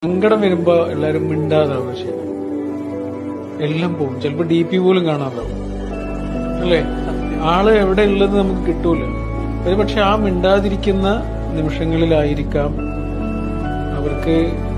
സങ്കടം വരുമ്പോ എല്ലാരും മിണ്ടാതാവും. ശരി, എല്ലാം പോകും. ചിലപ്പോ DP പോലും കാണാതാവും അല്ലേ? ആള് എവിടെ ഉള്ളത് നമുക്ക് കിട്ടൂല. ഒരുപക്ഷെ ആ മിണ്ടാതിരിക്കുന്ന നിമിഷങ്ങളിലായിരിക്കാം അവർക്ക്